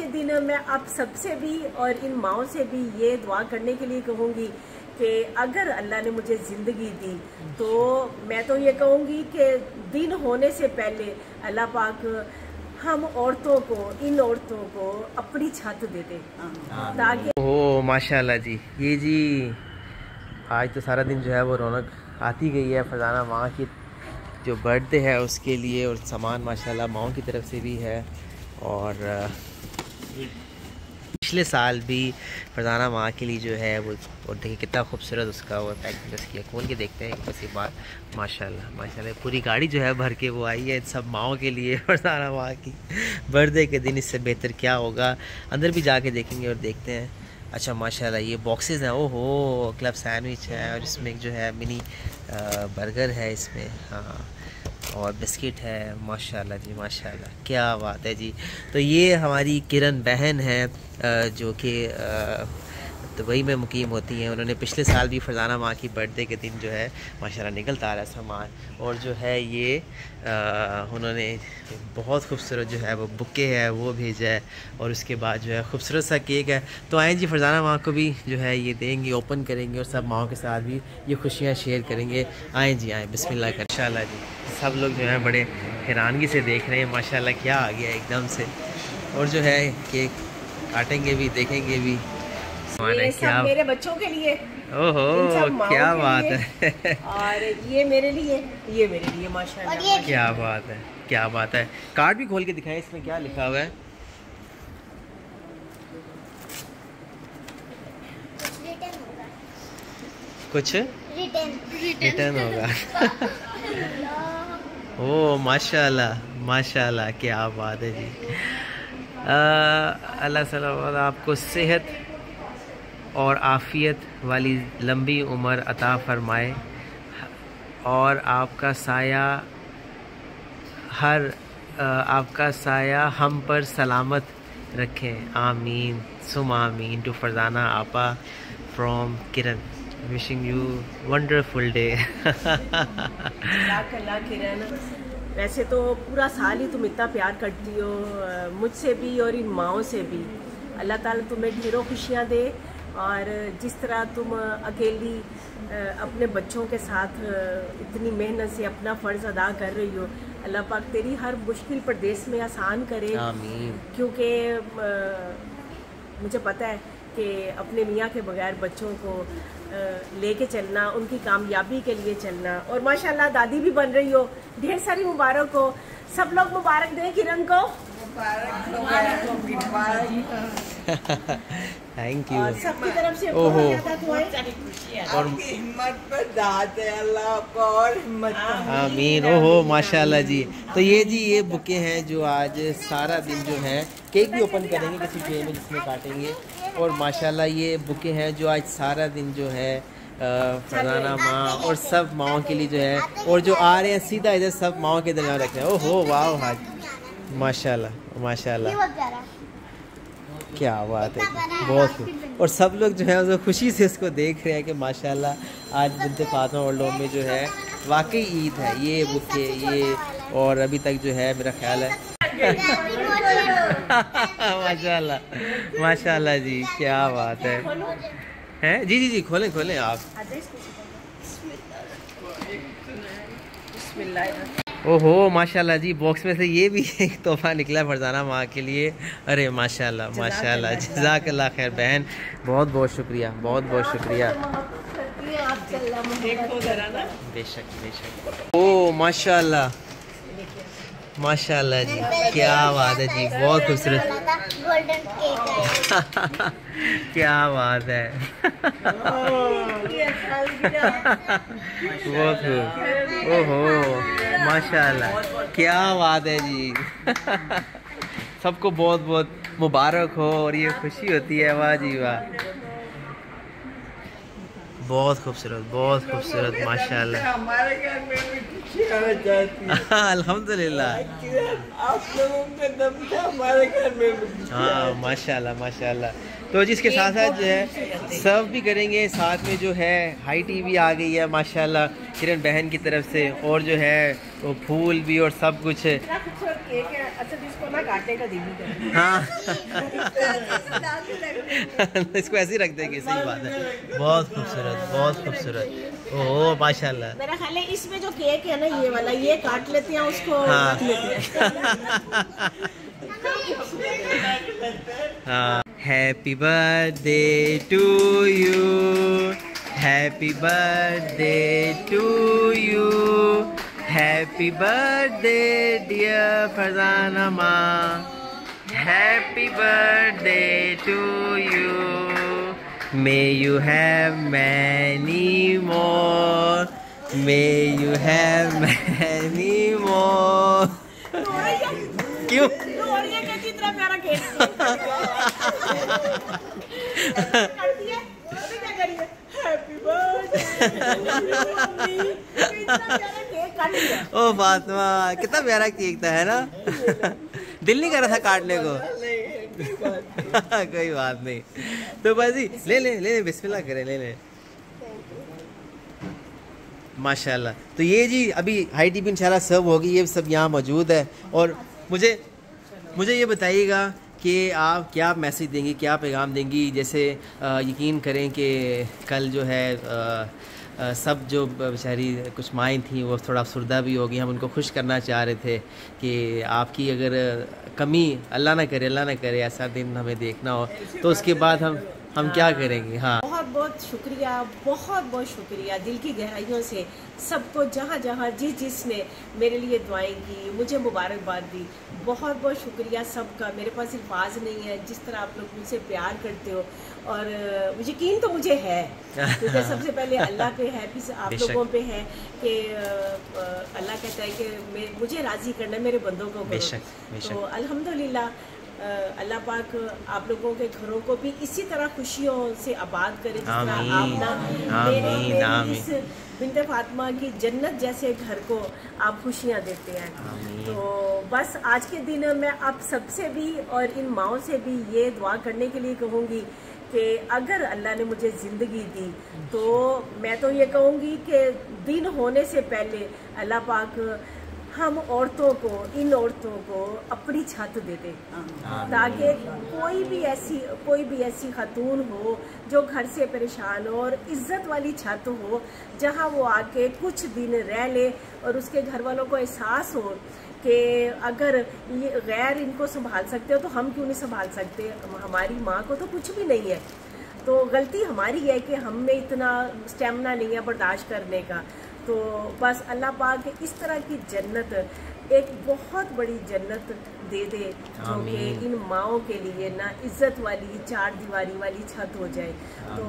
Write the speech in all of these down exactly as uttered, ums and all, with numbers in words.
के दिन मैं आप सबसे भी और इन माओं से भी ये दुआ करने के लिए कहूँगी कि अगर अल्लाह ने मुझे ज़िंदगी दी तो मैं तो ये कहूँगी कि दिन होने से पहले अल्लाह पाक हम औरतों को, इन औरतों को अपनी छत दे दे ताकि। ओह माशाल्लाह जी, ये जी आज तो सारा दिन जो है वो रौनक आती गई है। फरजाना माँ की जो बर्थडे है उसके लिए और सामान माशाल्लाह माओं की तरफ से भी है। और पिछले साल भी फरजाना माँ के लिए जो है वो, और देखिए कितना खूबसूरत उसका वो पैकिंग किया। खोल के देखते हैं बस एक बार। माशाल्लाह माशाल्लाह पूरी गाड़ी जो है भर के वो आई है सब माओं के लिए। फरजाना माँ की बर्थडे के दिन इससे बेहतर क्या होगा। अंदर भी जाके देखेंगे और देखते हैं। अच्छा माशाल्लाह ये बॉक्सेस हैं। ओहो क्लब सैंडविच है और इसमें जो है मिनी बर्गर है इसमें, हाँ, और बिस्किट है। माशाल्लाह जी माशाल्लाह, क्या बात है जी। तो ये हमारी किरण बहन है जो कि दुबई में मुकीम होती हैं। उन्होंने पिछले साल भी फरजाना माँ की बर्थडे के दिन जो है माशाल्लाह निकलता आ रहा है सामान। और जो है ये आ, उन्होंने बहुत खूबसूरत जो है वो बुके है वो भेजा है और उसके बाद जो है खूबसूरत सा केक है। तो आएँ जी फरजाना माँ को भी जो है ये देंगे, ओपन करेंगे और सब माँओं के साथ भी ये खुशियाँ शेयर करेंगे। आएँ जी आएँ, बिस्मिल्लाह कर। माशाल्लाह जी सब लोग जो है बड़े हैरानगी से देख रहे हैं। माशाल्लाह क्या आ गया एकदम से। और जो है केक काटेंगे भी, देखेंगे भी। ये क्या सब मेरे बच्चों के लिए, ओहो क्या बात है। और ये मेरे लिए, ये मेरे लिए माशाल्लाह। क्या बात है, क्या बात है। कार्ड भी खोल के दिखाएं, इसमें क्या लिखा हुआ है। कुछ रिटर्न होगा। ओ माशाल्लाह माशाल्लाह, क्या बात है जी। अल्लाह ताला आपको सेहत और आफ़ियत वाली लंबी उम्र अता फरमाए और आपका साया हर आपका साया हम पर सलामत रखें। आमीन सुम आमीन। टू फरजाना आपा from Kiran, wishing you wonderful day. Kiran, वैसे तो पूरा साल ही तुम इतना प्यार करती हो मुझसे भी और इन माओं से भी। अल्लाह ताला तुम्हें ढेरों खुशियाँ दे और जिस तरह तुम अकेली अपने बच्चों के साथ इतनी मेहनत से अपना फ़र्ज़ अदा कर रही हो, अल्लाह पाक तेरी हर मुश्किल परदेश में आसान करे। आमीन। क्योंकि मुझे पता है कि अपने मियाँ के बगैर बच्चों को लेके चलना, उनकी कामयाबी के लिए चलना। और माशाल्लाह दादी भी बन रही हो, ढेर सारी मुबारक हो। सब लोग मुबारक दें किरण को। Thank you. सबकी तरफ से ओहो और हिम्मत पर दाद है अल्लाह को और हिम्मत। आमीन। ओहो माशाल्लाह जी। तो ये जी ये बुके हैं जो आज सारा दिन जो है, केक भी ओपन करेंगे किसी ट्रे में जिसमें काटेंगे। और माशाल्लाह ये बुके हैं जो आज सारा दिन जो है फरजाना माँ और सब माओं के लिए जो है, और जो आ रहे हैं सीधा इधर सब माओं के दरमियान रख रहे हैं। ओहो वाह हाज माशाल्लाह माशाल्लाह, क्या बात है, बहुत खूब। और सब लोग जो है उसको खुशी से इसको देख रहे हैं कि माशाल्लाह आज बिन्ते फातिमा वर्ल्ड होम में जो है वाकई ईद है। ये बुके ये, और अभी तक जो है मेरा ख्याल है माशाल्लाह माशाल्लाह जी, क्या बात है। हैं जी जी जी खोलें खोलें आप। ओहो माशाल्लाह जी, बॉक्स में से ये भी एक तोहफा निकला फरजाना माँ के लिए। अरे माशाल्लाह माशाल्लाह, जज़ाकल्लाह खैर बहन, बहुत बहुत शुक्रिया, बहुत बहुत शुक्रिया। बेशक बेशक। ओ माशाल्लाह माशाल्लाह जी, क्या बात है जी, बहुत खूबसूरत। गोल्डन केक क्या बात है। बहुत खूब। ओहो माशाल्लाह, क्या बात है जी। सबको बहुत बहुत मुबारक हो और ये खुशी होती है। वाह जी वाह, बहुत खूबसूरत बहुत खूबसूरत माशाल्लाह। हमारे घर में भी अल्हम्दुलिल्लाह। आप लोगों का दम था हमारे घर में। हाँ माशाल्लाह माशाल्लाह। तो जिसके साथ साथ जो है सर्व भी करेंगे, साथ में जो है हाई टी भी आ गई है माशाल्लाह किरण बहन की तरफ से, और जो है वो फूल भी और सब कुछ। हाँ इसको ऐसे ही रख देंगे, सही बात है। बहुत खूबसूरत बहुत खूबसूरत। ओह माशाल्लाह। मेरा ख्याल है इसमें जो केक है ना ये वाला, ये काट लेते हैं उसको। हाँ। रख लेते हैं। हाँ happy birthday to you, happy birthday to you, happy birthday dear Farzana माँ, happy birthday to you, may you have many more, may you have many more. क्यों इतना प्यारा केक ओ फातिमा कितना प्यारा केक था, है ना? दिल नहीं कर रहा था काटने को। कोई बात नहीं, तो बस ही ले ले ले ले बिस्मिल्लाह करें, ले ले माशाल्लाह। तो ये जी अभी हाई टी भी इंशाल्लाह सर्व होगी, ये सब यहाँ मौजूद है। और मुझे मुझे ये बताइएगा कि आप क्या मैसेज देंगी, क्या पैगाम देंगी? जैसे आ, यकीन करें कि कल जो है आ, आ, सब जो बेचारी कुछ माएँ थी वो थोड़ा अफसरदा भी होगी, हम उनको खुश करना चाह रहे थे कि आपकी अगर कमी, अल्लाह ना करे अल्लाह ना करे ऐसा दिन हमें देखना हो, तो उसके बाद हम हम क्या करेंगे? हाँ बहुत बहुत शुक्रिया, बहुत बहुत शुक्रिया दिल की गहराइयों से सबको, जहाँ जहाँ जिस जिसने मेरे लिए दुआएं की, मुझे मुबारकबाद दी, बहुत बहुत शुक्रिया सबका। मेरे पास अल्फाज नहीं है जिस तरह आप लोग मुझसे प्यार करते हो, और यकीन तो मुझे है क्योंकि सबसे पहले अल्लाह पे है, फिर आप लोगों पे है कि अल्लाह कहता है कि मुझे राज़ी करना मेरे बंदों को करो। तो अल्हम्दुलिल्लाह अल्लाह पाक आप लोगों के घरों को भी इसी तरह खुशियों से आबाद करे, जिस तरह आप ना मेरे, मेरे इस बिन्ते फातिमा की जन्नत जैसे घर को आप खुशियाँ देते हैं। तो बस आज के दिन मैं आप सबसे भी और इन माओं से भी ये दुआ करने के लिए कहूँगी कि अगर अल्लाह ने मुझे ज़िंदगी दी तो मैं तो ये कहूँगी कि दिन होने से पहले अल्लाह पाक हम औरतों को, इन औरतों को अपनी छत दे दे, ताकि कोई भी ऐसी कोई भी ऐसी खातून हो जो घर से परेशान हो, और इज़्ज़त वाली छत हो जहां वो आके कुछ दिन रह ले और उसके घर वालों को एहसास हो कि अगर ये गैर इनको संभाल सकते हो तो हम क्यों नहीं संभाल सकते, हमारी माँ को तो कुछ भी नहीं है। तो गलती हमारी है कि हम में इतना स्टेमिना नहीं है बर्दाश्त करने का। तो बस अल्लाह पाक इस तरह की जन्नत, एक बहुत बड़ी जन्नत दे दे जो कि इन माओं के लिए ना इज़्ज़त वाली चार दीवारी वाली छत हो जाए। तो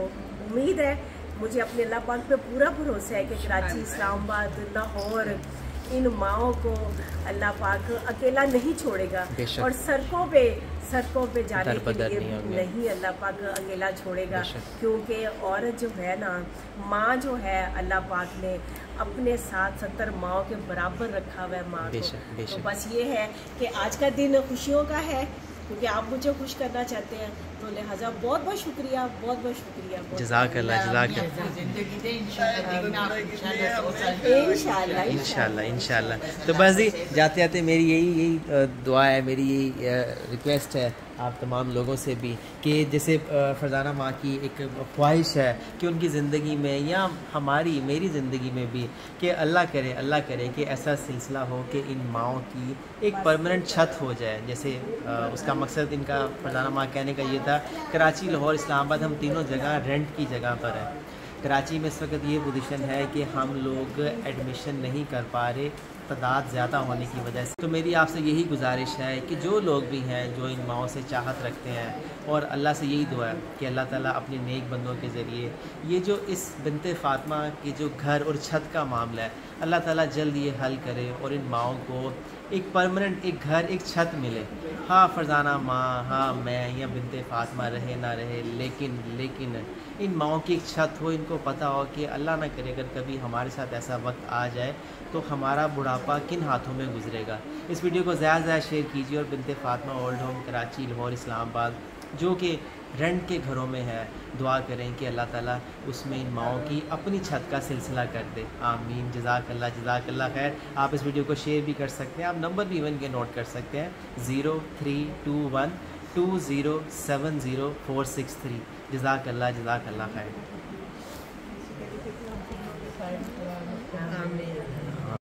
उम्मीद है, मुझे अपने अल्लाह पाक पे पूरा भरोसा है कि कराची, इस्लामाबाद, लाहौर इन माओं को अल्लाह पाक अकेला नहीं छोड़ेगा, और सड़कों पे सड़कों पे जाने के लिए नहीं, नहीं अल्लाह पाक अकेला छोड़ेगा, क्योंकि औरत जो है ना, माँ जो है, अल्लाह पाक ने अपने साथ सत्तर माओं के बराबर रखा हुआ है माँ को। तो बस ये है कि आज का दिन खुशियों का है क्योंकि आप मुझे खुश करना चाहते हैं, तो लिहाजा बहुत बहुत शुक्रिया, बहुत बहुत शुक्रिया। जज़ाकल्लाह जज़ाकल्लाह। इंशाल्लाह इंशाल्लाह इंशाल्लाह। तो बस जी जाते जाते मेरी यही यही दुआ है, मेरी यही रिक्वेस्ट है आप तमाम लोगों से भी कि जैसे फरजाना माँ की एक ख्वाहिश है कि उनकी ज़िंदगी में या हमारी मेरी ज़िंदगी में भी कि अल्लाह करे अल्लाह करे कि ऐसा सिलसिला हो कि इन माओं की एक परमानेंट छत हो जाए। जैसे आ, उसका मकसद इनका फरजाना माँ कहने का ये था, कराची, लाहौर, इस्लामाबाद हम तीनों जगह रेंट की जगह पर है। कराची में इस वक्त ये पोजीशन है कि हम लोग एडमिशन नहीं कर पा रहे तादाद ज़्यादा होने की वजह से। तो मेरी आपसे यही गुजारिश है कि जो लोग भी हैं जो इन माओं से चाहत रखते हैं, और अल्लाह से यही दुआ है कि अल्लाह ताला अपने नेक बंदों के ज़रिए ये जो इस बिन्ते फातिमा की जो घर और छत का मामला है, अल्लाह ताला जल्द ये हल करे और इन माओं को एक परमानेंट एक घर, एक छत मिले। हाँ फरजाना माँ, हाँ मैं या बिनते फातिमा रहे ना रहे, लेकिन लेकिन इन माओं की एक छत हो, इनको पता हो कि अल्लाह ना करे अगर कभी हमारे साथ ऐसा वक्त आ जाए तो हमारा बुढ़ापा किन हाथों में गुजरेगा। इस वीडियो को ज़्यादा से ज़्यादा शेयर कीजिए और बिनते फातिमा ओल्ड होम कराची, लाहौर, इस्लामाबाद जो कि रेंट के घरों में है, दुआ करें कि अल्लाह ताला उसमें इन माओं की अपनी छत का सिलसिला कर दे। आमीन। जज़ाकल्लाह जज़ाकल्लाह खैर। आप इस वीडियो को शेयर भी कर सकते हैं, आप नंबर भी इवन के नोट कर सकते हैं zero three two one two zero seven zero four six three. जज़ाकल्लाह जज़ाकल्लाह खैर।